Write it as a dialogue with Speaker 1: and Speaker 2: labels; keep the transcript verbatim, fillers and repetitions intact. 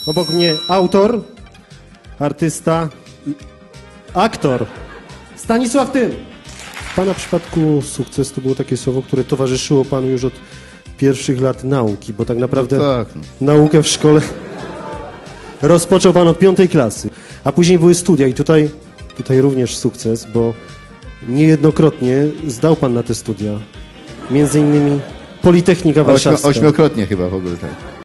Speaker 1: Obok mnie autor, artysta, aktor Stanisław Tym. W pana przypadku sukces to było takie słowo, które towarzyszyło panu już od pierwszych lat nauki, bo tak naprawdę
Speaker 2: no tak, no.
Speaker 1: naukę w szkole rozpoczął pan od piątej klasy, a później były studia i tutaj, tutaj również sukces, bo niejednokrotnie zdał pan na te studia, między innymi Politechnika Warszawska.
Speaker 2: Ośmiokrotnie chyba w ogóle tak.